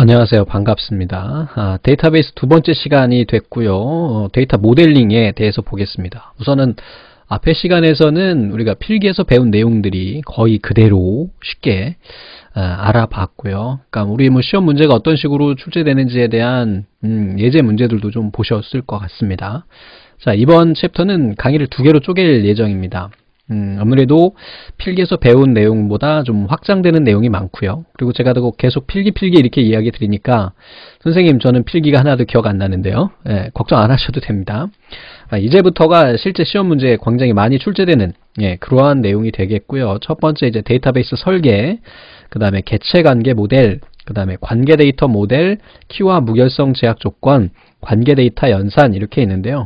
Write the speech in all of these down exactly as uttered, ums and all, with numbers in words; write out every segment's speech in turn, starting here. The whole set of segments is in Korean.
안녕하세요. 반갑습니다. 아, 데이터베이스 두 번째 시간이 됐고요. 어, 데이터 모델링에 대해서 보겠습니다. 우선은 앞의 시간에서는 우리가 필기에서 배운 내용들이 거의 그대로 쉽게 아, 알아봤고요. 그러니까 우리 뭐 시험 문제가 어떤 식으로 출제되는지에 대한 음, 예제 문제들도 좀 보셨을 것 같습니다. 자, 이번 챕터는 강의를 두 개로 쪼갤 예정입니다. 음, 아무래도 필기에서 배운 내용보다 좀 확장되는 내용이 많고요. 그리고 제가 계속 필기 필기 이렇게 이야기 드리니까 선생님 저는 필기가 하나도 기억 안 나는데요. 예, 걱정 안 하셔도 됩니다. 아, 이제부터가 실제 시험 문제에 굉장히 많이 출제되는 예, 그러한 내용이 되겠고요. 첫 번째 이제 데이터베이스 설계, 그 다음에 개체 관계 모델, 그 다음에 관계 데이터 모델, 키와 무결성 제약 조건, 관계 데이터 연산 이렇게 있는데요.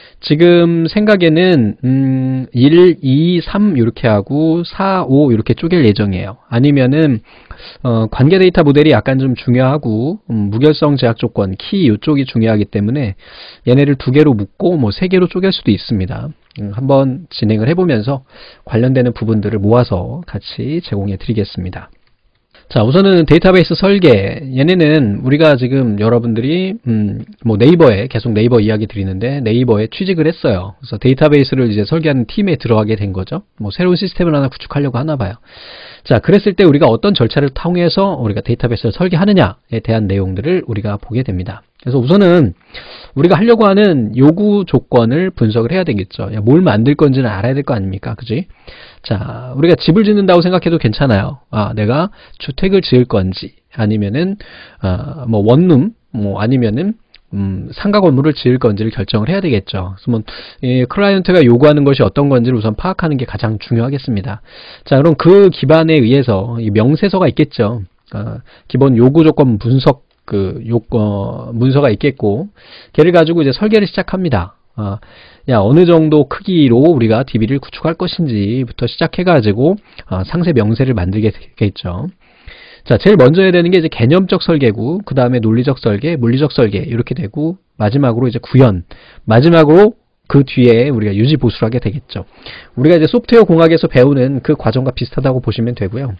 지금 생각에는 음, 일, 이, 삼 이렇게 하고 사, 오 이렇게 쪼갤 예정이에요. 아니면은 어, 관계 데이터 모델이 약간 좀 중요하고 음, 무결성 제약 조건, 키 이쪽이 중요하기 때문에 얘네를 두 개로 묶고 뭐 세 개로 쪼갤 수도 있습니다. 음, 한번 진행을 해보면서 관련되는 부분들을 모아서 같이 제공해 드리겠습니다. 자, 우선은 데이터베이스 설계. 얘네는 우리가 지금 여러분들이 음, 뭐 네이버에 계속 네이버 이야기 드리는데 네이버에 취직을 했어요. 그래서 데이터베이스를 이제 설계하는 팀에 들어가게 된 거죠. 뭐 새로운 시스템을 하나 구축하려고 하나 봐요. 자, 그랬을 때 우리가 어떤 절차를 통해서 우리가 데이터베이스를 설계하느냐에 대한 내용들을 우리가 보게 됩니다. 그래서 우선은 우리가 하려고 하는 요구 조건을 분석을 해야 되겠죠. 야, 뭘 만들 건지는 알아야 될 거 아닙니까? 그지? 자, 우리가 집을 짓는다고 생각해도 괜찮아요. 아, 내가 주택을 지을 건지, 아니면은, 아, 뭐, 원룸, 뭐, 아니면은, 음, 상가 건물을 지을 건지를 결정을 해야 되겠죠. 그래서 뭐, 이 클라이언트가 요구하는 것이 어떤 건지를 우선 파악하는 게 가장 중요하겠습니다. 자, 그럼 그 기반에 의해서 이 명세서가 있겠죠. 아, 기본 요구 조건 분석 그 요건 문서가 있겠고, 걔를 가지고 이제 설계를 시작합니다. 아, 야, 어느 정도 크기로 우리가 디비를 구축할 것인지부터 시작해가지고 아, 상세 명세를 만들게 되겠죠. 자, 제일 먼저 해야 되는 게 이제 개념적 설계고, 그 다음에 논리적 설계, 물리적 설계 이렇게 되고, 마지막으로 이제 구현, 마지막으로 그 뒤에 우리가 유지 보수를 하게 되겠죠. 우리가 이제 소프트웨어 공학에서 배우는 그 과정과 비슷하다고 보시면 되고요.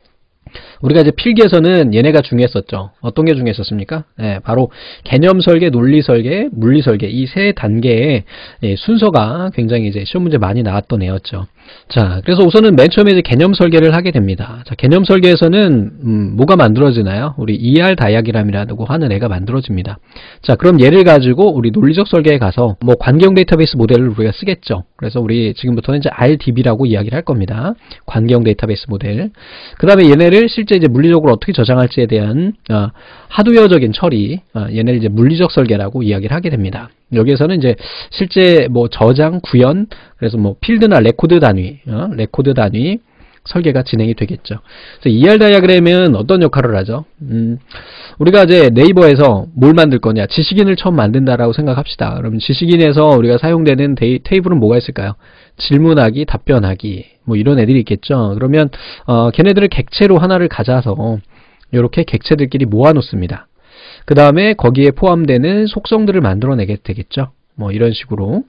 우리가 이제 필기에서는 얘네가 중요했었죠. 어떤 게 중요했었습니까? 네, 바로 개념 설계, 논리 설계, 물리 설계 이 세 단계의 예, 순서가 굉장히 이제 시험 문제 많이 나왔던 애였죠. 자, 그래서 우선은 맨 처음에 이제 개념 설계를 하게 됩니다. 자, 개념 설계에서는 음, 뭐가 만들어지나요? 우리 이알 다이아그램이라고 하는 애가 만들어집니다. 자, 그럼 얘를 가지고 우리 논리적 설계에 가서 뭐 관계형 데이터베이스 모델을 우리가 쓰겠죠. 그래서 우리 지금부터는 이제 알디비라고 이야기를 할 겁니다. 관계형 데이터베이스 모델. 그 다음에 얘네를 실제 이제 물리적으로 어떻게 저장할지에 대한 어, 하드웨어적인 처리, 어, 얘네를 이제 물리적 설계라고 이야기를 하게 됩니다. 여기에서는 이제 실제 뭐 저장, 구현, 그래서 뭐 필드나 레코드 단위, 어, 레코드 단위 설계가 진행이 되겠죠. 그래서 이알 다이아그램은 어떤 역할을 하죠? 음, 우리가 이제 네이버에서 뭘 만들 거냐? 지식인을 처음 만든다라고 생각합시다. 그럼 지식인에서 우리가 사용되는 데이, 테이블은 뭐가 있을까요? 질문하기, 답변하기, 뭐 이런 애들이 있겠죠. 그러면 어, 걔네들을 객체로 하나를 가져서 이렇게 객체들끼리 모아놓습니다. 그 다음에 거기에 포함되는 속성들을 만들어내게 되겠죠. 뭐 이런 식으로.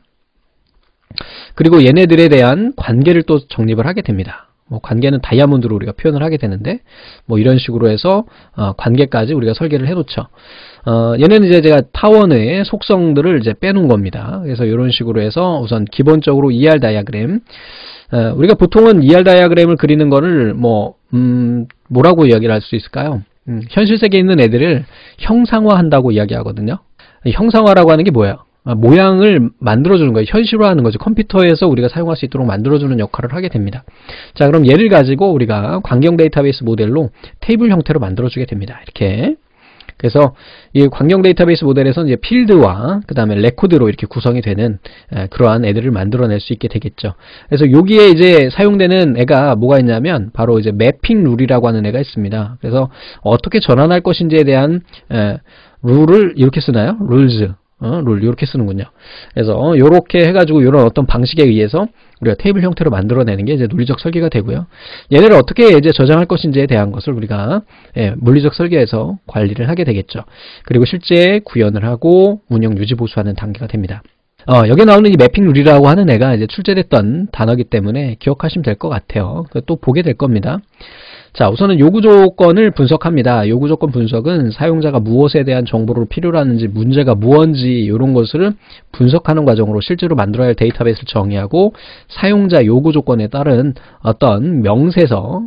그리고 얘네들에 대한 관계를 또 정립을 하게 됩니다. 뭐 관계는 다이아몬드로 우리가 표현을 하게 되는데 뭐 이런 식으로 해서 어, 관계까지 우리가 설계를 해놓죠. 어, 얘네는 이제 제가 타원의 속성들을 이제 빼놓은 겁니다. 그래서 이런 식으로 해서 우선 기본적으로 이알 다이아그램, 어, 우리가 보통은 이알 다이아그램을 그리는 거를 뭐 음, 뭐라고 이야기를 할 수 있을까요? 음, 현실 세계에 있는 애들을 형상화한다고 이야기하거든요. 형상화라고 하는 게 뭐예요? 아, 모양을 만들어주는 거예요. 현실화하는 거죠. 컴퓨터에서 우리가 사용할 수 있도록 만들어주는 역할을 하게 됩니다. 자, 그럼 얘를 가지고 우리가 관계형 데이터베이스 모델로 테이블 형태로 만들어주게 됩니다. 이렇게. 그래서 이 관계형 데이터베이스 모델에서는 이제 필드와 그 다음에 레코드로 이렇게 구성이 되는 에, 그러한 애들을 만들어낼 수 있게 되겠죠. 그래서 여기에 이제 사용되는 애가 뭐가 있냐면 바로 이제 매핑 룰이라고 하는 애가 있습니다. 그래서 어떻게 전환할 것인지에 대한 에, 룰을 이렇게 쓰나요? 룰즈. 어, 룰 이렇게 쓰는군요. 그래서 어, 이렇게 해가지고 이런 어떤 방식에 의해서 우리가 테이블 형태로 만들어내는 게 이제 논리적 설계가 되고요. 얘네를 어떻게 이제 저장할 것인지에 대한 것을 우리가 예, 물리적 설계에서 관리를 하게 되겠죠. 그리고 실제 구현을 하고 운영 유지 보수하는 단계가 됩니다. 어, 여기 나오는 이 매핑 룰이라고 하는 애가 이제 출제됐던 단어이기 때문에 기억하시면 될 것 같아요. 또 보게 될 겁니다. 자, 우선은 요구 조건을 분석합니다. 요구 조건 분석은 사용자가 무엇에 대한 정보를 필요로 하는지, 문제가 무언지 이런 것을 분석하는 과정으로 실제로 만들어야 할 데이터베이스를 정의하고 사용자 요구 조건에 따른 어떤 명세서,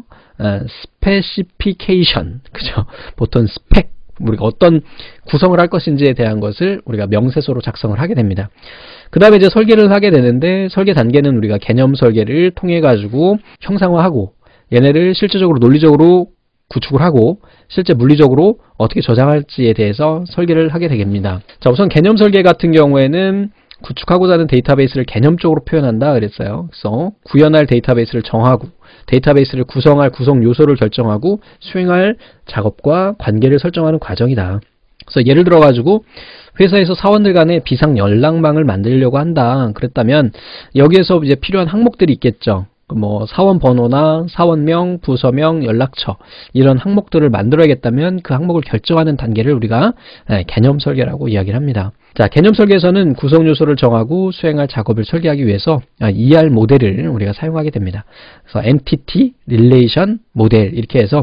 스페시피케이션, 그죠? 보통 스펙, 우리가 어떤 구성을 할 것인지에 대한 것을 우리가 명세서로 작성을 하게 됩니다. 그 다음에 이제 설계를 하게 되는데, 설계 단계는 우리가 개념 설계를 통해 가지고 형상화하고, 얘네를 실질적으로 논리적으로 구축을 하고 실제 물리적으로 어떻게 저장할지에 대해서 설계를 하게 되겠습니다. 자, 우선 개념 설계 같은 경우에는 구축하고자 하는 데이터베이스를 개념적으로 표현한다 그랬어요. 그래서 구현할 데이터베이스를 정하고 데이터베이스를 구성할 구성 요소를 결정하고 수행할 작업과 관계를 설정하는 과정이다. 그래서 예를 들어 가지고 회사에서 사원들 간의 비상 연락망을 만들려고 한다. 그랬다면 여기에서 이제 필요한 항목들이 있겠죠. 뭐 사원 번호나 사원명, 부서명, 연락처 이런 항목들을 만들어야겠다면 그 항목을 결정하는 단계를 우리가 개념 설계라고 이야기를 합니다. 자, 개념 설계에서는 구성 요소를 정하고 수행할 작업을 설계하기 위해서 이알 모델을 우리가 사용하게 됩니다. 그래서 Entity, Relation, Model 이렇게 해서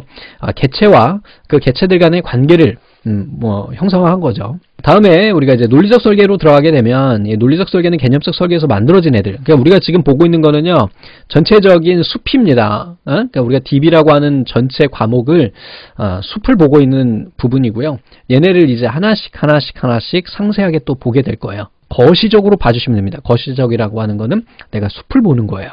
개체와 그 개체들 간의 관계를 음, 뭐 형상화한 거죠. 다음에 우리가 이제 논리적 설계로 들어가게 되면 이 논리적 설계는 개념적 설계에서 만들어진 애들. 그러니까 우리가 지금 보고 있는 거는요, 전체적인 숲입니다. 어? 그러니까 우리가 디비라고 하는 전체 과목을 어, 숲을 보고 있는 부분이고요. 얘네를 이제 하나씩 하나씩 하나씩 상세하게 또 보게 될 거예요. 거시적으로 봐주시면 됩니다. 거시적이라고 하는 거는 내가 숲을 보는 거예요.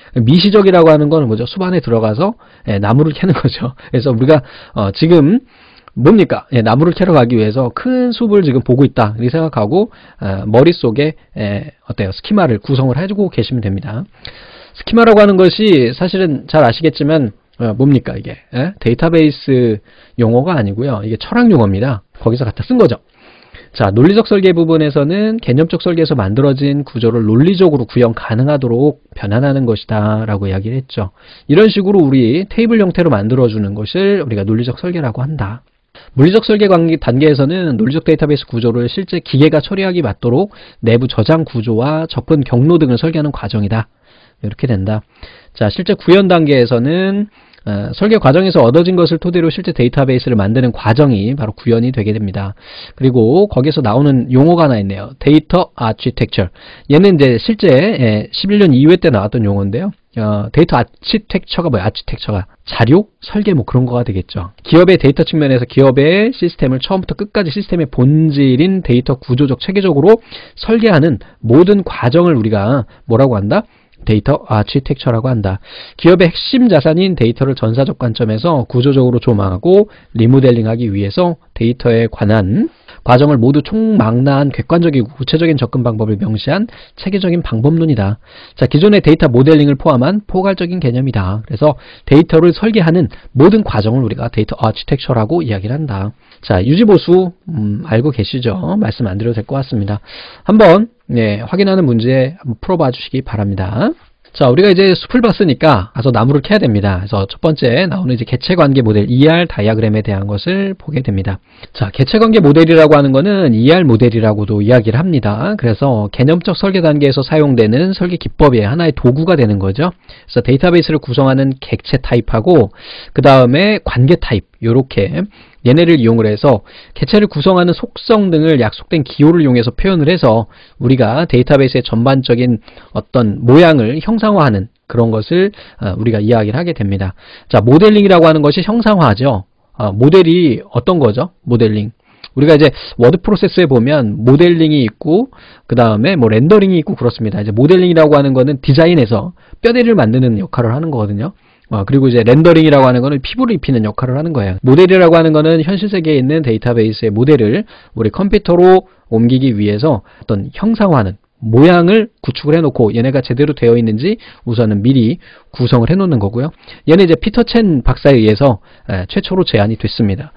미시적이라고 하는 거는 뭐죠? 숲 안에 들어가서 예, 나무를 캐는 거죠. 그래서 우리가 어, 지금 뭡니까? 예, 나무를 캐러 가기 위해서 큰 숲을 지금 보고 있다. 이렇게 생각하고 어, 머릿속에 에, 어때요? 스키마를 구성을 해주고 계시면 됩니다. 스키마라고 하는 것이 사실은 잘 아시겠지만 어, 뭡니까 이게? 예? 데이터베이스 용어가 아니고요. 이게 철학 용어입니다. 거기서 갖다 쓴 거죠. 자, 논리적 설계 부분에서는 개념적 설계에서 만들어진 구조를 논리적으로 구현 가능하도록 변환하는 것이다 라고 이야기를 했죠. 이런 식으로 우리 테이블 형태로 만들어주는 것을 우리가 논리적 설계라고 한다. 물리적 설계 단계에서는 논리적 데이터베이스 구조를 실제 기계가 처리하기 맞도록 내부 저장 구조와 접근 경로 등을 설계하는 과정이다. 이렇게 된다. 자, 실제 구현 단계에서는 어, 설계 과정에서 얻어진 것을 토대로 실제 데이터베이스를 만드는 과정이 바로 구현이 되게 됩니다. 그리고 거기서 나오는 용어가 하나 있네요. 데이터 아키텍처. 얘는 이제 실제 예, 십일 년 이 회 때 나왔던 용어인데요. 어, 데이터 아키텍처가 뭐야? 아키텍처가 자료, 설계 뭐 그런 거가 되겠죠. 기업의 데이터 측면에서 기업의 시스템을 처음부터 끝까지 시스템의 본질인 데이터 구조적 체계적으로 설계하는 모든 과정을 우리가 뭐라고 한다? 데이터 아키텍처라고 한다. 기업의 핵심 자산인 데이터를 전사적 관점에서 구조적으로 조망하고 리모델링하기 위해서 데이터에 관한 과정을 모두 총망라한 객관적이고 구체적인 접근 방법을 명시한 체계적인 방법론이다. 자, 기존의 데이터 모델링을 포함한 포괄적인 개념이다. 그래서 데이터를 설계하는 모든 과정을 우리가 데이터 아키텍처라고 이야기를 한다. 자, 유지보수 음, 알고 계시죠? 말씀 안 드려도 될 것 같습니다. 한번 네, 확인하는 문제 한번 풀어봐 주시기 바랍니다. 자, 우리가 이제 숲을 봤으니까 가서 나무를 캐야 됩니다. 그래서 첫 번째 나오는 이제 개체관계 모델 이알 다이아그램에 대한 것을 보게 됩니다. 자, 개체관계 모델이라고 하는 거는 이알 모델이라고도 이야기를 합니다. 그래서 개념적 설계 단계에서 사용되는 설계 기법의 하나의 도구가 되는 거죠. 그래서 데이터베이스를 구성하는 객체 타입하고 그 다음에 관계 타입 요렇게 얘네를 이용을 해서 개체를 구성하는 속성 등을 약속된 기호를 이용해서 표현을 해서 우리가 데이터베이스의 전반적인 어떤 모양을 형상화하는 그런 것을 우리가 이야기를 하게 됩니다. 자, 모델링이라고 하는 것이 형상화죠. 어, 모델이 어떤 거죠? 모델링. 우리가 이제 워드 프로세스에 보면 모델링이 있고 그 다음에 뭐 렌더링이 있고 그렇습니다. 이제 모델링이라고 하는 거는 디자인에서 뼈대를 만드는 역할을 하는 거거든요. 어, 그리고 이제 렌더링이라고 하는 거는 피부를 입히는 역할을 하는 거예요. 모델이라고 하는 거는 현실 세계에 있는 데이터베이스의 모델을 우리 컴퓨터로 옮기기 위해서 어떤 형상화하는 모양을 구축을 해놓고 얘네가 제대로 되어 있는지 우선은 미리 구성을 해놓는 거고요. 얘는 이제 피터 첸 박사에 의해서 에, 최초로 제안이 됐습니다.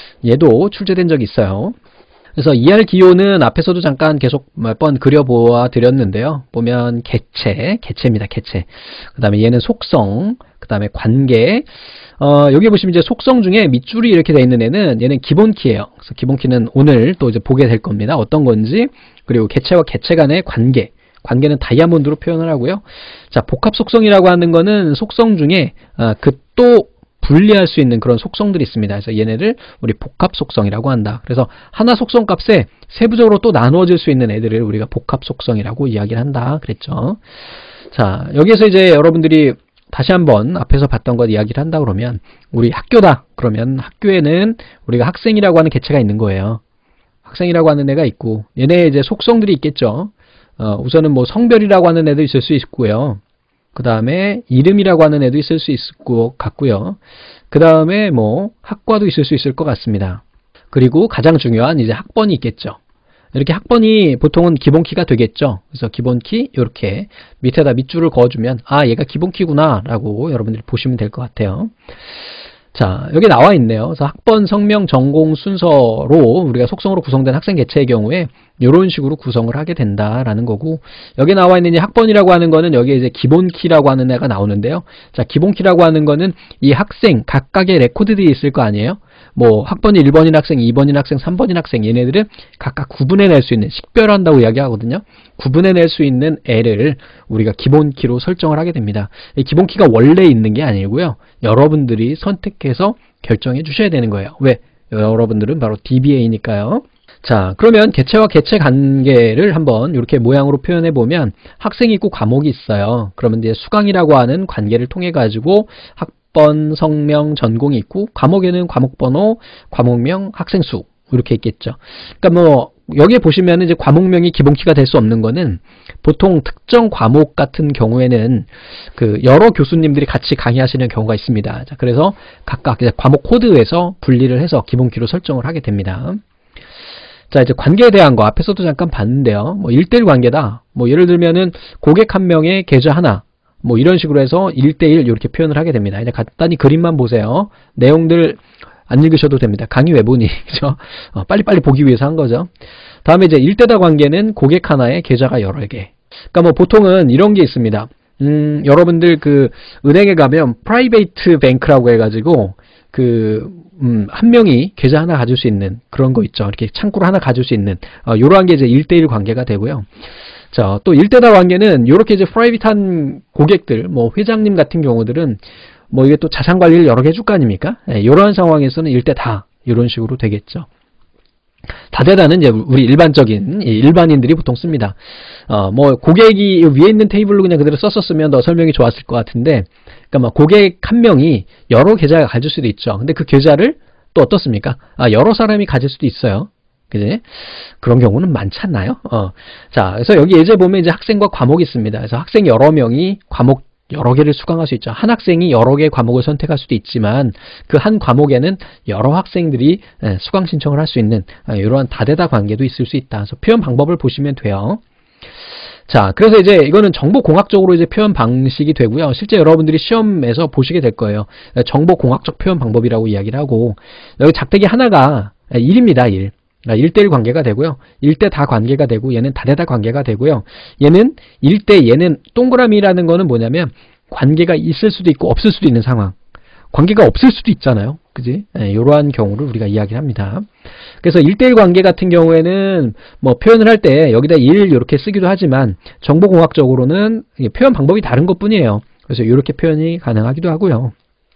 얘도 출제된 적이 있어요. 그래서 이알 기호는 앞에서도 잠깐 계속 몇 번 그려보아 드렸는데요. 보면 개체, 개체입니다. 개체. 그 다음에 얘는 속성, 그 다음에 관계. 어, 여기 보시면 이제 속성 중에 밑줄이 이렇게 되어 있는 애는 얘는 기본키예요. 그래서 기본키는 오늘 또 이제 보게 될 겁니다. 어떤 건지. 그리고 개체와 개체 간의 관계. 관계는 다이아몬드로 표현을 하고요. 자, 복합 속성이라고 하는 거는 속성 중에 어, 그 또 분리할 수 있는 그런 속성들이 있습니다. 그래서 얘네를 우리 복합 속성이라고 한다. 그래서 하나 속성 값에 세부적으로 또 나누어질 수 있는 애들을 우리가 복합 속성이라고 이야기를 한다. 그랬죠. 자, 여기에서 이제 여러분들이 다시 한번 앞에서 봤던 것 이야기를 한다 그러면 우리 학교다. 그러면 학교에는 우리가 학생이라고 하는 개체가 있는 거예요. 학생이라고 하는 애가 있고 얘네 이제 속성들이 있겠죠. 어, 우선은 뭐 성별이라고 하는 애도 있을 수 있고요. 그 다음에 이름이라고 하는 애도 있을 수 있을 것 같고요. 그 다음에 뭐 학과도 있을 수 있을 것 같습니다. 그리고 가장 중요한 이제 학번이 있겠죠. 이렇게 학번이 보통은 기본키가 되겠죠. 그래서 기본키 이렇게 밑에다 밑줄을 그어주면 아 얘가 기본키구나 라고 여러분들이 보시면 될 것 같아요. 자, 여기 나와 있네요. 그래서 학번, 성명, 전공 순서로 우리가 속성으로 구성된 학생 개체의 경우에 이런 식으로 구성을 하게 된다라는 거고, 여기 나와 있는 이 학번이라고 하는 거는 여기에 이제 기본키라고 하는 애가 나오는데요. 자, 기본키라고 하는 거는 이 학생 각각의 레코드들이 있을 거 아니에요? 뭐 학번이 일 번인 학생, 이 번인 학생, 삼 번인 학생 얘네들은 각각 구분해낼 수 있는, 식별한다고 이야기하거든요. 구분해낼 수 있는 애를 우리가 기본키로 설정을 하게 됩니다. 이 기본키가 원래 있는 게 아니고요. 여러분들이 선택해서 결정해 주셔야 되는 거예요. 왜? 여러분들은 바로 디비에이니까요. 자, 그러면 개체와 개체 관계를 한번 이렇게 모양으로 표현해 보면 학생이 있고 과목이 있어요. 그러면 이제 수강이라고 하는 관계를 통해 가지고 학 번, 성명, 전공이 있고 과목에는 과목번호, 과목명, 학생수 이렇게 있겠죠. 그러니까 뭐 여기에 보시면 이제 과목명이 기본키가 될 수 없는 거는 보통 특정 과목 같은 경우에는 그 여러 교수님들이 같이 강의하시는 경우가 있습니다. 자, 그래서 각각 이제 과목 코드에서 분리를 해서 기본키로 설정을 하게 됩니다. 자, 이제 관계에 대한 거 앞에서도 잠깐 봤는데요. 뭐 일 대일 관계다. 뭐 예를 들면은 고객 한 명의 계좌 하나. 뭐 이런 식으로 해서 일 대일 이렇게 표현을 하게 됩니다. 이제 간단히 그림만 보세요. 내용들 안 읽으셔도 됩니다. 강의 왜 보니? 그죠? 어, 빨리빨리 보기 위해서 한 거죠. 다음에 이제 일 대다 관계는 고객 하나에 계좌가 여러 개. 그러니까 뭐 보통은 이런 게 있습니다. 음, 여러분들 그 은행에 가면 프라이베이트 뱅크라고 해가지고 그 음, 한 명이 계좌 하나 가질 수 있는 그런 거 있죠. 이렇게 창구를 하나 가질 수 있는 어, 이러한 게 이제 일 대일 관계가 되고요. 자, 또 일 대다 관계는 이렇게 이제 프라이빗한 고객들, 뭐 회장님 같은 경우들은 뭐 이게 또 자산 관리를 여러 개 해줄 거 아닙니까? 예, 이러한 상황에서는 일 대다 이런 식으로 되겠죠. 다대다는 이제 우리 일반적인 일반인들이 보통 씁니다. 어, 뭐 고객이 위에 있는 테이블로 그냥 그대로 썼었으면 더 설명이 좋았을 것 같은데, 그러니까 뭐 고객 한 명이 여러 계좌를 가질 수도 있죠. 근데 그 계좌를 또 어떻습니까? 아, 여러 사람이 가질 수도 있어요. 그지? 그런 경우는 많지 않나요? 어. 자, 그래서 여기 예제 보면 이제 학생과 과목이 있습니다. 그래서 학생 여러 명이 과목 여러 개를 수강할 수 있죠. 한 학생이 여러 개의 과목을 선택할 수도 있지만 그 한 과목에는 여러 학생들이 수강 신청을 할 수 있는 이러한 다대다 관계도 있을 수 있다. 그래서 표현 방법을 보시면 돼요. 자, 그래서 이제 이거는 정보공학적으로 이제 표현 방식이 되고요. 실제 여러분들이 시험에서 보시게 될 거예요. 정보공학적 표현 방법이라고 이야기를 하고, 여기 작대기 하나가 일입니다. 일. 일 대일 관계가 되고요. 일 대 다 관계가 되고, 얘는 다대다 관계가 되고요. 얘는 일 대, 얘는 동그라미라는 거는 뭐냐면 관계가 있을 수도 있고 없을 수도 있는 상황. 관계가 없을 수도 있잖아요. 그지? 네, 이러한 경우를 우리가 이야기를 합니다. 그래서 일 대일 관계 같은 경우에는 뭐 표현을 할 때 여기다 일 이렇게 쓰기도 하지만 정보공학적으로는 표현 방법이 다른 것 뿐이에요. 그래서 이렇게 표현이 가능하기도 하고요.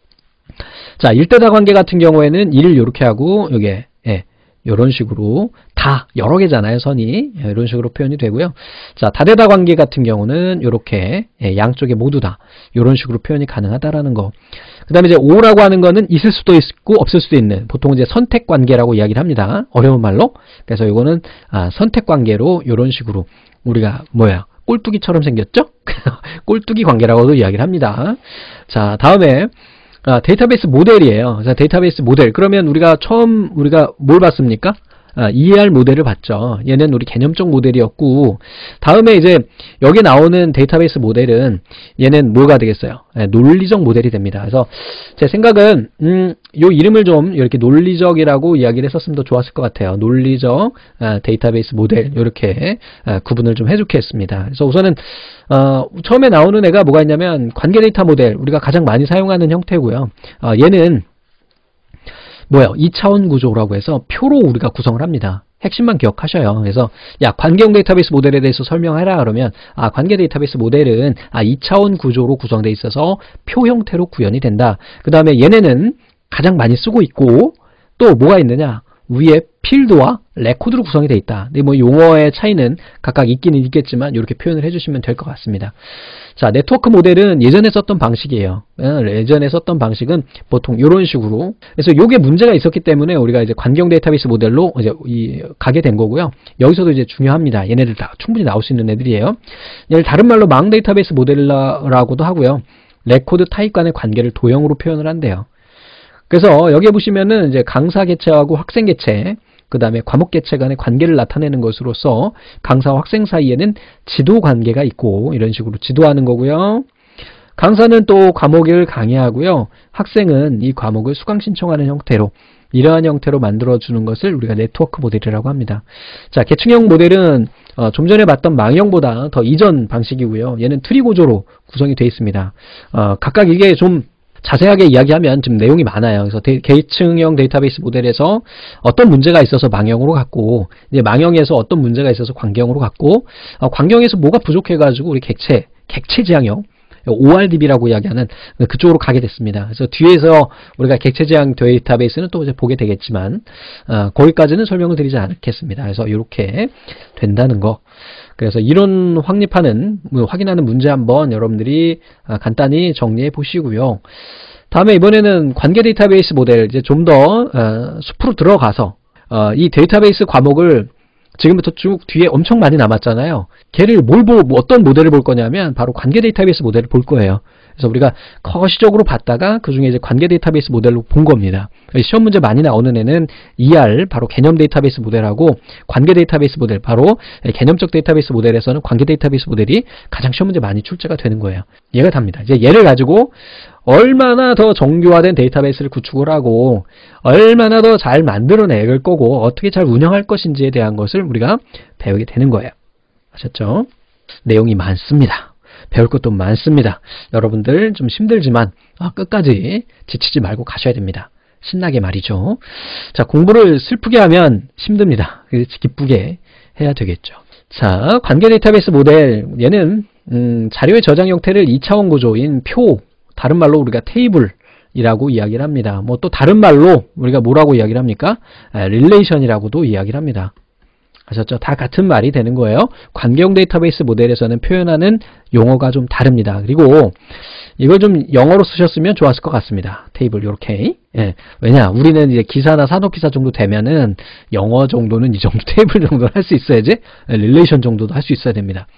자, 일 대다 관계 같은 경우에는 일을 이렇게 하고, 요게, 예. 이런 식으로 다 여러 개잖아요, 선이. 이런 식으로 표현이 되고요. 자, 다대다 관계 같은 경우는 이렇게 양쪽에 모두 다 이런 식으로 표현이 가능하다라는 거. 그 다음에 이제 오라고 하는 거는 있을 수도 있고 없을 수도 있는, 보통 이제 선택 관계라고 이야기를 합니다. 어려운 말로. 그래서 이거는 아, 선택 관계로 이런 식으로 우리가 뭐야 꼴뚜기처럼 생겼죠? 꼴뚜기 관계라고도 이야기를 합니다. 자, 다음에 아, 데이터베이스 모델이에요. 자, 데이터베이스 모델. 그러면 우리가 처음 우리가 뭘 봤습니까? 아, 이해할 모델을 봤죠. 얘는 우리 개념적 모델이었고, 다음에 이제 여기 나오는 데이터베이스 모델은 얘는 뭐가 되겠어요? 네, 논리적 모델이 됩니다. 그래서 제 생각은 음, 요 이름을 좀 이렇게 논리적이라고 이야기를 했었으면 더 좋았을 것 같아요. 논리적 아, 데이터베이스 모델 이렇게 아, 구분을 좀 해주겠습니다. 그래서 우선은 어, 처음에 나오는 애가 뭐가 있냐면 관계 데이터 모델, 우리가 가장 많이 사용하는 형태고요. 어, 얘는 뭐예요? 이 차원 구조라고 해서 표로 우리가 구성을 합니다. 핵심만 기억하셔요. 그래서 야, 관계형 데이터베이스 모델에 대해서 설명해라 그러면 아, 관계 데이터베이스 모델은 아, 이 차원 구조로 구성되어 있어서 표 형태로 구현이 된다. 그 다음에 얘네는 가장 많이 쓰고 있고 또 뭐가 있느냐? 위에 필드와 레코드로 구성이 되어 있다. 근데 뭐 용어의 차이는 각각 있기는 있겠지만 이렇게 표현을 해주시면 될 것 같습니다. 자, 네트워크 모델은 예전에 썼던 방식이에요. 예전에 썼던 방식은 보통 이런 식으로. 그래서 이게 문제가 있었기 때문에 우리가 이제 관계형 데이터베이스 모델로 이제 이 가게 된 거고요. 여기서도 이제 중요합니다. 얘네들 다 충분히 나올 수 있는 애들이에요. 얘를 다른 말로 망 데이터베이스 모델라고도 하고요. 레코드 타입 간의 관계를 도형으로 표현을 한대요. 그래서 여기에 보시면은 이제 강사 개체하고 학생 개체, 그 다음에 과목 개체 간의 관계를 나타내는 것으로서 강사와 학생 사이에는 지도 관계가 있고 이런 식으로 지도하는 거고요. 강사는 또 과목을 강의하고요. 학생은 이 과목을 수강 신청하는 형태로 이러한 형태로 만들어주는 것을 우리가 네트워크 모델이라고 합니다. 자, 계층형 모델은 어, 좀 전에 봤던 망형보다 더 이전 방식이고요. 얘는 트리 구조로 구성이 되어 있습니다. 어, 각각 이게 좀 자세하게 이야기하면 좀 내용이 많아요. 그래서 데, 계층형 데이터베이스 모델에서 어떤 문제가 있어서 망형으로 갔고, 이제 망형에서 어떤 문제가 있어서 관계형으로 갔고, 어, 관계형에서 뭐가 부족해가지고 우리 객체, 객체 지향형, 오알디비라고 이야기하는 그쪽으로 가게 됐습니다. 그래서 뒤에서 우리가 객체 지향 데이터베이스는 또 이제 보게 되겠지만, 어, 거기까지는 설명을 드리지 않겠습니다. 그래서 이렇게 된다는 거. 그래서 이론 확립하는, 확인하는 문제 한번 여러분들이 간단히 정리해 보시고요. 다음에 이번에는 관계 데이터베이스 모델, 이제 좀 더 어, 숲으로 들어가서 어, 이 데이터베이스 과목을 지금부터 쭉 뒤에 엄청 많이 남았잖아요. 걔를 뭘 보, 어떤 모델을 볼 거냐면 바로 관계 데이터베이스 모델을 볼 거예요. 그래서 우리가 거시적으로 봤다가 그 중에 이제 관계 데이터베이스 모델로 본 겁니다. 시험 문제 많이 나오는 애는 이알, 바로 개념 데이터베이스 모델하고 관계 데이터베이스 모델, 바로 개념적 데이터베이스 모델에서는 관계 데이터베이스 모델이 가장 시험 문제 많이 출제가 되는 거예요. 얘가 답니다. 이제 얘를 가지고 얼마나 더 정교화된 데이터베이스를 구축을 하고 얼마나 더 잘 만들어낼 거고 어떻게 잘 운영할 것인지에 대한 것을 우리가 배우게 되는 거예요. 아셨죠? 내용이 많습니다. 배울 것도 많습니다. 여러분들 좀 힘들지만 아, 끝까지 지치지 말고 가셔야 됩니다. 신나게 말이죠. 자, 공부를 슬프게 하면 힘듭니다. 기쁘게 해야 되겠죠. 자, 관계 데이터베이스 모델, 얘는 음, 자료의 저장 형태를 이 차원 구조인 표, 다른 말로 우리가 테이블이라고 이야기를 합니다. 뭐 또 다른 말로 우리가 뭐라고 이야기를 합니까? 아, 릴레이션이라고도 이야기를 합니다. 아셨죠? 다 같은 말이 되는 거예요. 관계형 데이터베이스 모델에서는 표현하는 용어가 좀 다릅니다. 그리고 이걸 좀 영어로 쓰셨으면 좋았을 것 같습니다. 테이블 이렇게. 예. 왜냐? 우리는 이제 기사나 산업기사 정도 되면은 영어 정도는 이 정도 테이블 정도는 할 수 있어야지. 릴레이션 정도도 할 수 있어야 됩니다.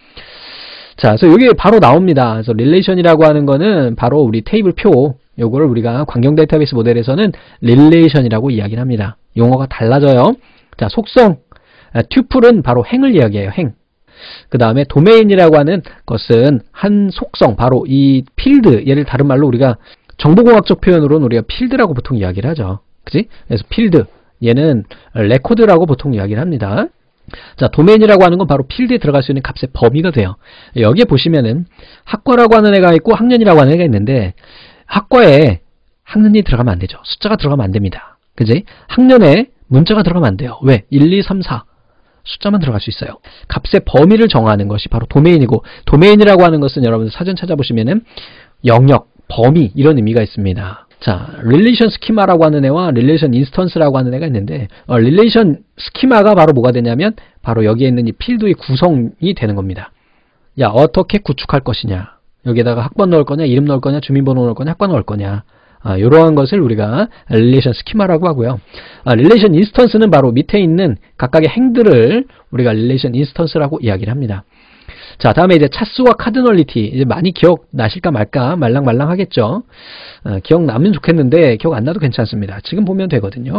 자, 그래서 여기 바로 나옵니다. 그래서 릴레이션이라고 하는 거는 바로 우리 테이블 표, 요거를 우리가 관계형 데이터베이스 모델에서는 릴레이션이라고 이야기를 합니다. 용어가 달라져요. 자, 속성. 튜플은 바로 행을 이야기해요. 행. 그 다음에 도메인이라고 하는 것은 한 속성, 바로 이 필드, 얘를 다른 말로 우리가 정보공학적 표현으로는 우리가 필드라고 보통 이야기를 하죠. 그지? 그래서 필드, 얘는 레코드라고 보통 이야기를 합니다. 자, 도메인이라고 하는 건 바로 필드에 들어갈 수 있는 값의 범위가 돼요. 여기에 보시면은 학과라고 하는 애가 있고 학년이라고 하는 애가 있는데, 학과에 학년이 들어가면 안 되죠. 숫자가 들어가면 안 됩니다. 그지? 학년에 문자가 들어가면 안 돼요. 왜? 일, 이, 삼, 사. 숫자만 들어갈 수 있어요. 값의 범위를 정하는 것이 바로 도메인이고, 도메인이라고 하는 것은 여러분들 사전 찾아보시면은 영역, 범위 이런 의미가 있습니다. 자, 릴레이션 스키마라고 하는 애와 릴레이션 인스턴스라고 하는 애가 있는데, 어, 릴레이션 스키마가 바로 뭐가 되냐면 바로 여기에 있는 이 필드의 구성이 되는 겁니다. 야, 어떻게 구축할 것이냐, 여기에다가 학번 넣을 거냐, 이름 넣을 거냐, 주민번호 넣을 거냐, 학번 넣을 거냐, 아, 이러한 것을 우리가 릴레이션 스키마라고 하고요. 아, 릴레이션 인스턴스는 바로 밑에 있는 각각의 행들을 우리가 릴레이션 인스턴스라고 이야기를 합니다. 자, 다음에 이제 차수와 카디널리티, 이제 많이 기억 나실까 말까 말랑말랑 하겠죠. 아, 기억 나면 좋겠는데 기억 안 나도 괜찮습니다. 지금 보면 되거든요.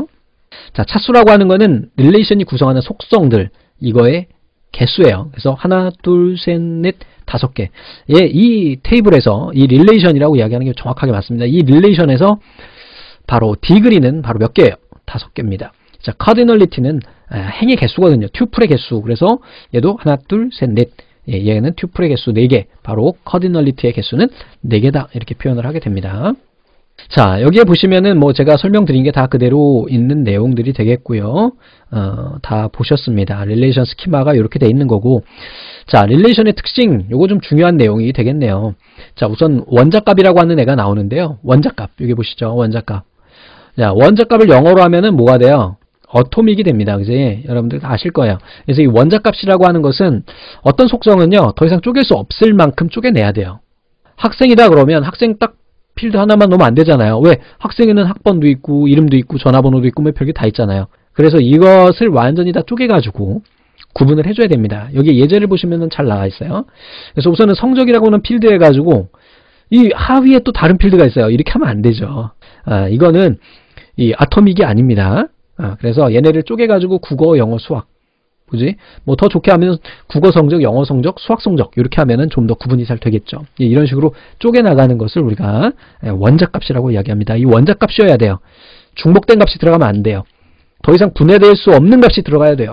자, 차수라고 하는 거는 릴레이션이 구성하는 속성들, 이거의 개수예요. 그래서 하나, 둘, 셋, 넷, 다섯 개. 예, 이 테이블에서 이 릴레이션이라고 이야기하는 게 정확하게 맞습니다. 이 릴레이션에서 바로 디그리는 바로 몇 개예요? 다섯 개입니다. 자, 카디널리티는 행의 개수거든요. 튜플의 개수. 그래서 얘도 하나, 둘, 셋, 넷. 예, 얘는 튜플의 개수 네 개. 바로 카디널리티의 개수는 네 개다. 이렇게 표현을 하게 됩니다. 자, 여기에 보시면은 뭐 제가 설명드린 게 다 그대로 있는 내용들이 되겠고요. 어, 다 보셨습니다. 릴레이션 스키마가 이렇게 돼 있는 거고. 자, 릴레이션의 특징, 요거 좀 중요한 내용이 되겠네요. 자, 우선 원자값이라고 하는 애가 나오는데요. 원자값, 여기 보시죠. 원자값. 자, 원자값을 영어로 하면은 뭐가 돼요? 어토믹이 됩니다. 그지? 여러분들 다 아실 거예요. 그래서 이 원자값이라고 하는 것은 어떤 속성은요, 더 이상 쪼갤 수 없을 만큼 쪼개내야 돼요. 학생이다 그러면 학생 딱 필드 하나만 넣으면 안 되잖아요. 왜? 학생에는 학번도 있고 이름도 있고 전화번호도 있고 뭐 별게 다 있잖아요. 그래서 이것을 완전히 다 쪼개가지고 구분을 해줘야 됩니다. 여기 예제를 보시면 잘 나와 있어요. 그래서 우선은 성적이라고 하는 필드 해가지고 이 하위에 또 다른 필드가 있어요. 이렇게 하면 안 되죠. 아, 이거는 이 아토믹이 아닙니다. 아, 그래서 얘네를 쪼개가지고 국어, 영어, 수학, 그지? 뭐 더 좋게 하면 국어 성적, 영어 성적, 수학 성적 이렇게 하면은 좀 더 구분이 잘 되겠죠. 예, 이런 식으로 쪼개나가는 것을 우리가 원자값이라고 이야기합니다. 이 원자값이어야 돼요. 중복된 값이 들어가면 안 돼요. 더 이상 분해될 수 없는 값이 들어가야 돼요.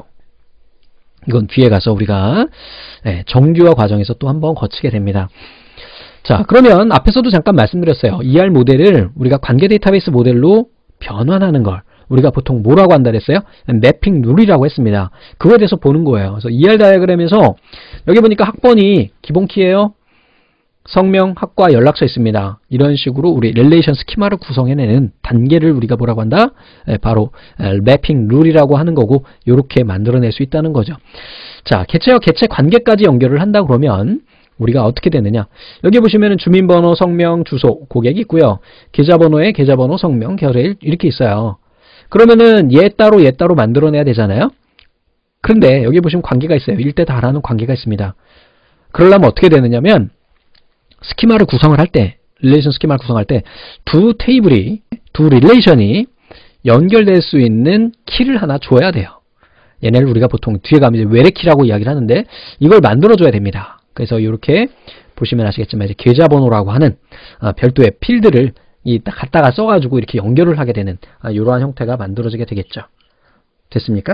이건 뒤에 가서 우리가 정규화 과정에서 또 한번 거치게 됩니다. 자, 그러면 앞에서도 잠깐 말씀드렸어요. 이알 모델을 우리가 관계 데이터베이스 모델로 변환하는 걸 우리가 보통 뭐라고 한다 그랬어요? 매핑 룰이라고 했습니다. 그거에 대해서 보는 거예요. 그래서 이알 다이어그램에서 여기 보니까 학번이 기본키예요. 성명, 학과, 연락처 있습니다. 이런 식으로 우리 릴레이션 스키마를 구성해내는 단계를 우리가 뭐라고 한다? 바로 매핑 룰이라고 하는 거고 이렇게 만들어낼 수 있다는 거죠. 자, 개체와 개체 관계까지 연결을 한다 그러면 우리가 어떻게 되느냐? 여기 보시면은 주민번호, 성명, 주소, 고객이 있고요. 계좌번호에 계좌번호, 성명, 결일 이렇게 있어요. 그러면은 얘 따로 얘 따로 만들어내야 되잖아요. 그런데 여기 보시면 관계가 있어요. 일 대 다라는 관계가 있습니다. 그러려면 어떻게 되느냐면 스키마를 구성을 할 때, 릴레이션 스키마를 구성할 때 두 테이블이, 두 릴레이션이 연결될 수 있는 키를 하나 줘야 돼요. 얘네를 우리가 보통 뒤에 가면 이제 외래키라고 이야기를 하는데 이걸 만들어줘야 됩니다. 그래서 이렇게 보시면 아시겠지만 이제 계좌번호라고 하는 별도의 필드를 이 딱 갖다가 써가지고 이렇게 연결을 하게 되는 이러한 형태가 만들어지게 되겠죠. 됐습니까?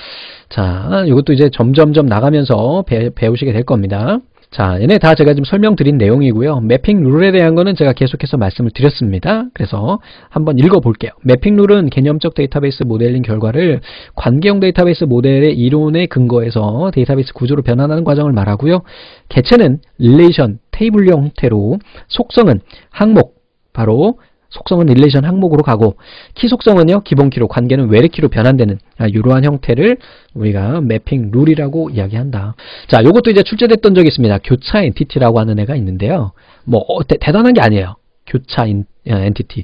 자, 이것도 이제 점점점 나가면서 배, 배우시게 될 겁니다. 자, 얘네 다 제가 지금 설명드린 내용이고요. 매핑 룰에 대한 거는 제가 계속해서 말씀을 드렸습니다. 그래서 한번 읽어볼게요. 매핑 룰은 개념적 데이터베이스 모델링 결과를 관계형 데이터베이스 모델의 이론에 근거해서 데이터베이스 구조로 변환하는 과정을 말하고요. 개체는 릴레이션, 테이블형 형태로, 속성은 항목, 바로 속성은 릴레이션 항목으로 가고 키 속성은요 기본키로, 관계는 외래키로 변환되는 이러한 형태를 우리가 매핑 룰이라고 이야기한다. 자, 요것도 이제 출제됐던 적이 있습니다. 교차 엔티티라고 하는 애가 있는데요. 뭐 어, 대, 대단한 게 아니에요. 교차 인, 엔티티.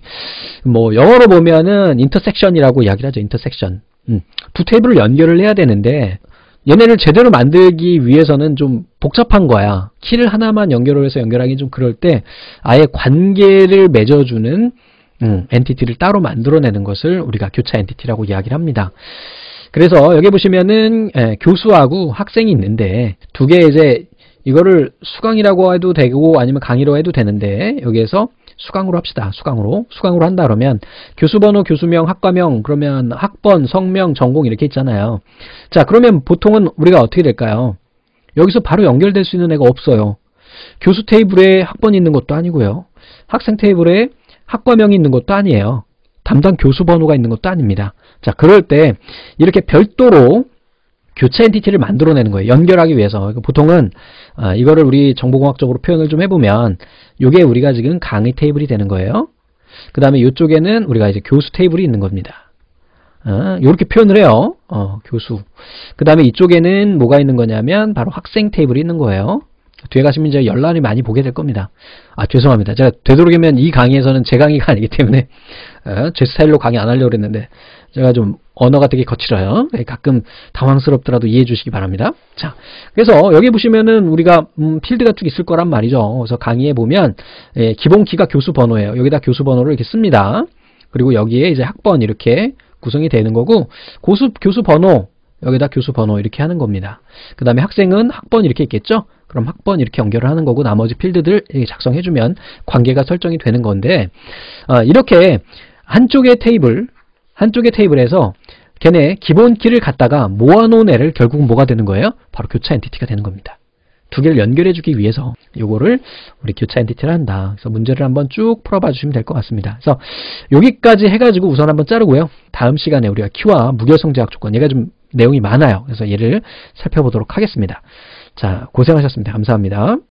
뭐 영어로 보면은 인터섹션이라고 이야기를 하죠. 인터섹션. 음, 두 테이블을 연결을 해야 되는데 얘네를 제대로 만들기 위해서는 좀 복잡한 거야. 키를 하나만 연결을 해서 연결하기 좀 그럴 때 아예 관계를 맺어주는 음, 엔티티를 따로 만들어내는 것을 우리가 교차 엔티티라고 이야기를 합니다. 그래서 여기 보시면은 예, 교수하고 학생이 있는데 두 개 이제 이거를 수강이라고 해도 되고 아니면 강의로 해도 되는데 여기에서 수강으로 합시다. 수강으로. 수강으로 한다 그러면 교수번호, 교수명, 학과명, 그러면 학번, 성명, 전공 이렇게 있잖아요. 자, 그러면 보통은 우리가 어떻게 될까요? 여기서 바로 연결될 수 있는 애가 없어요. 교수 테이블에 학번이 있는 것도 아니고요. 학생 테이블에 학과명이 있는 것도 아니에요. 담당 교수 번호가 있는 것도 아닙니다. 자, 그럴 때 이렇게 별도로 교차 엔티티를 만들어내는 거예요. 연결하기 위해서. 보통은 아, 이거를 우리 정보공학적으로 표현을 좀 해보면 이게 우리가 지금 강의 테이블이 되는 거예요. 그 다음에 이쪽에는 우리가 이제 교수 테이블이 있는 겁니다. 아, 이렇게 표현을 해요. 어, 교수. 그 다음에 이쪽에는 뭐가 있는 거냐면 바로 학생 테이블이 있는 거예요. 뒤에 가시면 이제 열람이 많이 보게 될 겁니다. 아, 죄송합니다. 제가 되도록이면 이 강의에서는 제 강의가 아니기 때문에 어, 제 스타일로 강의 안 하려고 그랬는데 제가 좀 언어가 되게 거칠어요. 가끔 당황스럽더라도 이해해 주시기 바랍니다. 자, 그래서 여기 보시면은 우리가 음, 필드가 쭉 있을 거란 말이죠. 그래서 강의에 보면 예, 기본 키가 교수 번호예요. 여기다 교수 번호를 이렇게 씁니다. 그리고 여기에 이제 학번 이렇게 구성이 되는 거고, 고수, 교수 번호, 여기다 교수 번호 이렇게 하는 겁니다. 그 다음에 학생은 학번 이렇게 있겠죠? 그럼 학번 이렇게 연결을 하는 거고, 나머지 필드들 이렇게 작성해주면 관계가 설정이 되는 건데, 어, 이렇게 한쪽의 테이블, 한쪽의 테이블에서 걔네 기본 키를 갖다가 모아놓은 애를 결국은 뭐가 되는 거예요? 바로 교차 엔티티가 되는 겁니다. 두 개를 연결해주기 위해서 요거를 우리 교차 엔티티를 한다. 그래서 문제를 한번 쭉 풀어봐 주시면 될 것 같습니다. 그래서 여기까지 해가지고 우선 한번 자르고요. 다음 시간에 우리가 Q와 무결성 제약 조건, 얘가 좀 내용이 많아요. 그래서 얘를 살펴보도록 하겠습니다. 자, 고생하셨습니다. 감사합니다.